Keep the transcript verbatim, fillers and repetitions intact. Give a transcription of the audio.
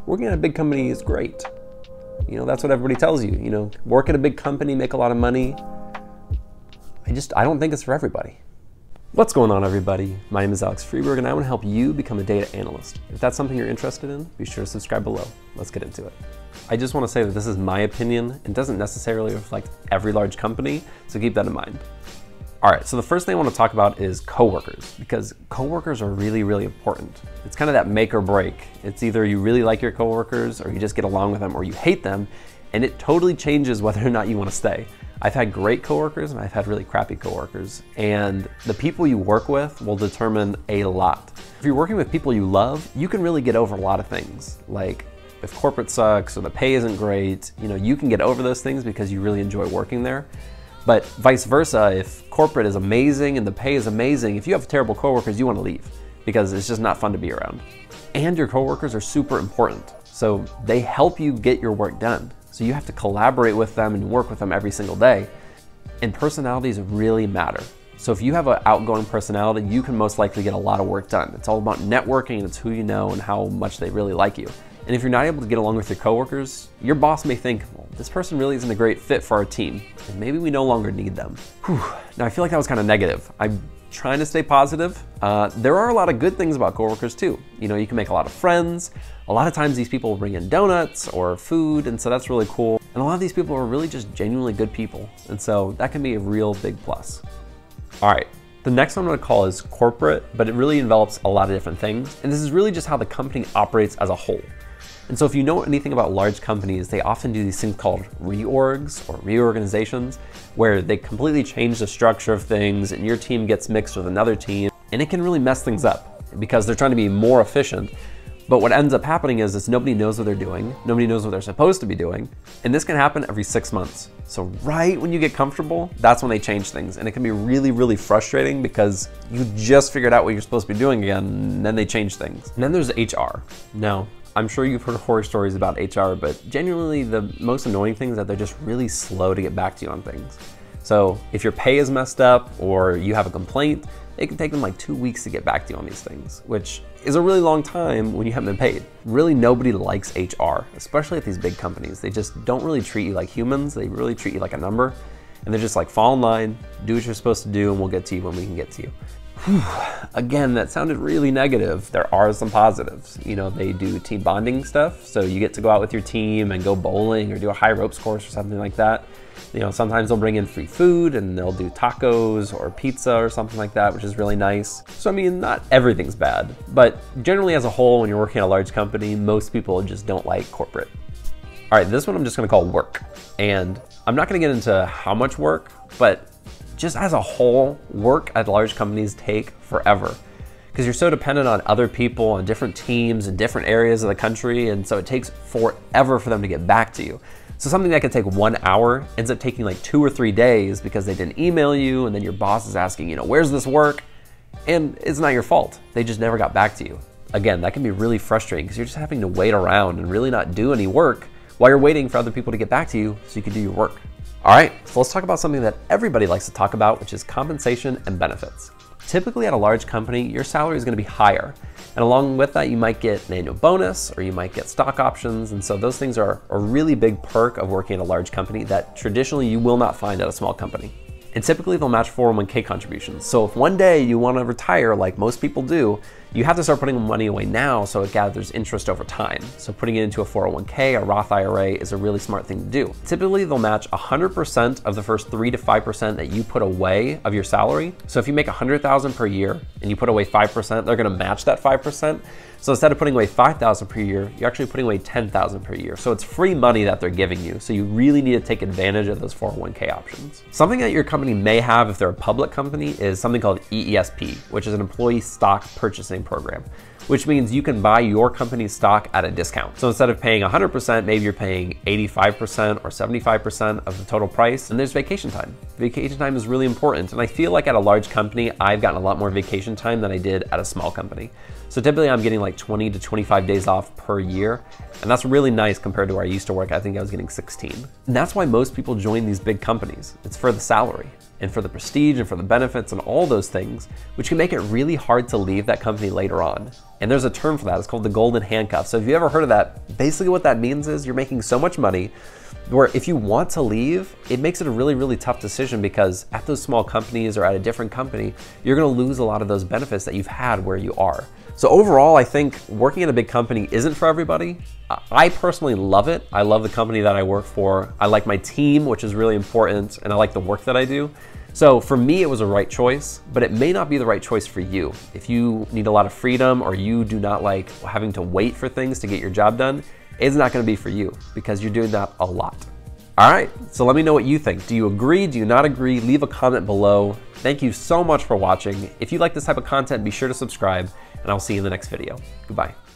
working at a big company is great. You know, that's what everybody tells you. You know, work at a big company, make a lot of money. I just, I don't think it's for everybody. What's going on, everybody? My name is Alex Freeberg, and I want to help you become a data analyst. If that's something you're interested in, be sure to subscribe below. Let's get into it. I just want to say that this is my opinion and doesn't necessarily reflect every large company, so keep that in mind. All right, so the first thing I want to talk about is coworkers, because coworkers are really, really important. It's kind of that make or break. It's either you really like your coworkers or you just get along with them, or you hate them, and it totally changes whether or not you want to stay. I've had great coworkers and I've had really crappy coworkers, and the people you work with will determine a lot. If you're working with people you love, you can really get over a lot of things. Like if corporate sucks or the pay isn't great, you know, you can get over those things because you really enjoy working there. But vice versa, if corporate is amazing and the pay is amazing, if you have terrible coworkers, you want to leave because it's just not fun to be around. And your coworkers are super important. So they help you get your work done. So you have to collaborate with them and work with them every single day. And personalities really matter. So if you have an outgoing personality, you can most likely get a lot of work done. It's all about networking, it's who you know and how much they really like you. And if you're not able to get along with your coworkers, your boss may think, well, this person really isn't a great fit for our team, and maybe we no longer need them. Whew. Now I feel like that was kind of negative. I'm trying to stay positive. Uh, there are a lot of good things about coworkers too. You know, you can make a lot of friends. A lot of times these people will bring in donuts or food, and so that's really cool. And a lot of these people are really just genuinely good people, and so that can be a real big plus. All right, the next one I'm gonna call is corporate, but it really envelops a lot of different things, and this is really just how the company operates as a whole. And so if you know anything about large companies, they often do these things called reorgs or reorganizations, where they completely change the structure of things and your team gets mixed with another team, and it can really mess things up because they're trying to be more efficient. But what ends up happening is, is nobody knows what they're doing, nobody knows what they're supposed to be doing, and this can happen every six months. So right when you get comfortable, that's when they change things, and it can be really, really frustrating because you just figured out what you're supposed to be doing again, and then they change things. And then there's H R. Now, I'm sure you've heard horror stories about H R, but genuinely the most annoying thing is that they're just really slow to get back to you on things. So if your pay is messed up or you have a complaint, it can take them like two weeks to get back to you on these things, which is a really long time when you haven't been paid. Really nobody likes H R, especially at these big companies. They just don't really treat you like humans. They really treat you like a number. And they're just like, fall in line, do what you're supposed to do, and we'll get to you when we can get to you. Whew. Again, that sounded really negative. There are some positives. You know, they do team bonding stuff. So you get to go out with your team and go bowling or do a high ropes course or something like that. You know, sometimes they'll bring in free food and they'll do tacos or pizza or something like that, which is really nice. So, I mean, not everything's bad, but generally as a whole, when you're working at a large company, most people just don't like corporate. All right, this one I'm just gonna call work. And I'm not gonna get into how much work, but just as a whole, work at large companies take forever because you're so dependent on other people on different teams in different areas of the country, and so it takes forever for them to get back to you. So something that could take one hour ends up taking like two or three days because they didn't email you, and then your boss is asking, you know, where's this work? And it's not your fault. They just never got back to you. Again, that can be really frustrating because you're just having to wait around and really not do any work while you're waiting for other people to get back to you so you can do your work. All right, so let's talk about something that everybody likes to talk about, which is compensation and benefits. Typically at a large company, your salary is gonna be higher. And along with that, you might get an annual bonus or you might get stock options. And so those things are a really big perk of working at a large company that traditionally you will not find at a small company. And typically they'll match four oh one K contributions. So if one day you wanna retire like most people do, you have to start putting money away now so it gathers interest over time. So putting it into a four oh one K, a Roth I R A is a really smart thing to do. Typically they'll match one hundred percent of the first three to five percent that you put away of your salary. So if you make one hundred thousand per year and you put away five percent, they're gonna match that five percent. So instead of putting away five thousand per year, you're actually putting away ten thousand per year. So it's free money that they're giving you. So you really need to take advantage of those four oh one K options. Something that your company may have if they're a public company is something called E E S P, which is an employee stock purchasing program, which means you can buy your company's stock at a discount. So instead of paying one hundred percent, maybe you're paying eighty-five percent or seventy-five percent of the total price. And there's vacation time. Vacation time is really important. And I feel like at a large company, I've gotten a lot more vacation time than I did at a small company. So typically I'm getting like twenty to twenty-five days off per year. And that's really nice compared to where I used to work. I think I was getting sixteen. And that's why most people join these big companies. It's for the salary and for the prestige and for the benefits and all those things, which can make it really hard to leave that company later on. And there's a term for that. It's called the golden handcuff. So if you ever heard of that, basically what that means is you're making so much money where if you want to leave, it makes it a really, really tough decision, because at those small companies or at a different company, you're gonna lose a lot of those benefits that you've had where you are. So overall, I think working at a big company isn't for everybody. I personally love it. I love the company that I work for. I like my team, which is really important, and I like the work that I do. So for me, it was a right choice, but it may not be the right choice for you. If you need a lot of freedom or you do not like having to wait for things to get your job done, it's not gonna be for you because you're doing that a lot. All right, so let me know what you think. Do you agree? Do you not agree? Leave a comment below. Thank you so much for watching. If you like this type of content, be sure to subscribe, and I'll see you in the next video. Goodbye.